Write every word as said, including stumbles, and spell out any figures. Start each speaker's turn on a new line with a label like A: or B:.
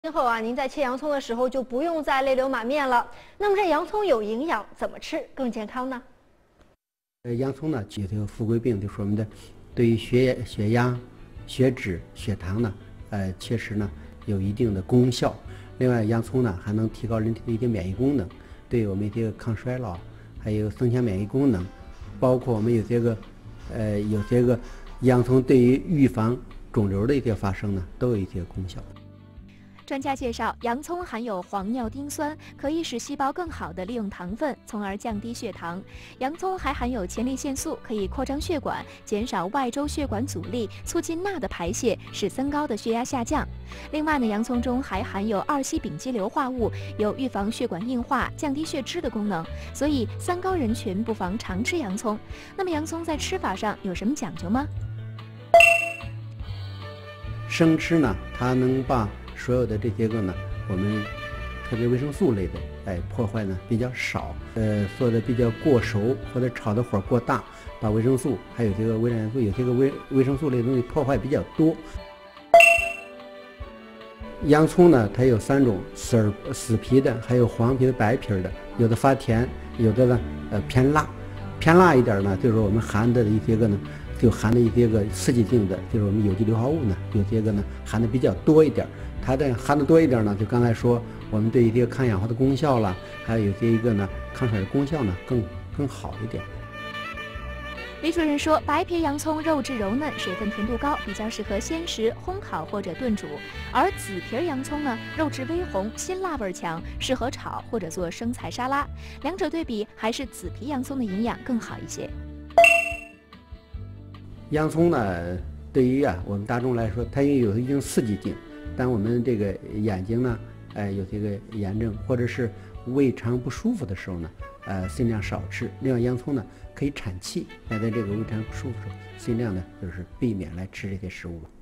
A: 今后啊，您在切洋葱的时候就不用再泪流满面了。那么这洋葱有营养，怎么吃更健康呢？
B: 呃，洋葱呢，有这个富贵病，就是我们的对于血血压、血脂、血糖呢，呃，确实呢有一定的功效。另外，洋葱呢还能提高人体的一些免疫功能，对我们这个抗衰老，还有增强免疫功能，包括我们有些个，呃，有些个洋葱对于预防肿瘤的一些发生呢，都有一些功效。
C: 专家介绍，洋葱含有黄尿丁酸，可以使细胞更好地利用糖分，从而降低血糖。洋葱还含有前列腺素，可以扩张血管，减少外周血管阻力，促进钠的排泄，使三高的血压下降。另外呢，洋葱中还含有二烯丙基硫化物，有预防血管硬化、降低血脂的功能，所以三高人群不妨常吃洋葱。那么洋葱在吃法上有什么讲究吗？
B: 生吃呢，它能把所有的这些个呢，我们特别维生素类的，哎，破坏呢比较少。呃，做的比较过熟或者炒的火过大，把维生素还有这个微量元素，有些个维维生素类的东西破坏比较多。洋葱呢，它有三种，死儿死皮的，还有黄皮的、白皮的，有的发甜，有的呢呃偏辣，偏辣一点呢，就是我们含的一些个呢。就含的一些个刺激性的，就是我们有机硫化物呢，有些个呢含的比较多一点。它的含的多一点呢，就刚才说，我们对一些抗氧化的功效啦，还有有些一个呢抗衰的功效呢更更好一点。
C: 李主任说，白皮洋葱肉质柔嫩，水分甜度高，比较适合鲜食、烘烤或者炖煮；而紫皮洋葱呢，肉质微红，辛辣味强，适合炒或者做生菜沙拉。两者对比，还是紫皮洋葱的营养更好一些。
B: 洋葱呢，对于啊我们大众来说，它也有一定刺激性。当我们这个眼睛呢，哎有这个炎症或者是胃肠不舒服的时候呢，呃尽量少吃。另外，洋葱呢可以产气，那在这个胃肠不舒服的时候，尽量呢就是避免来吃这些食物了。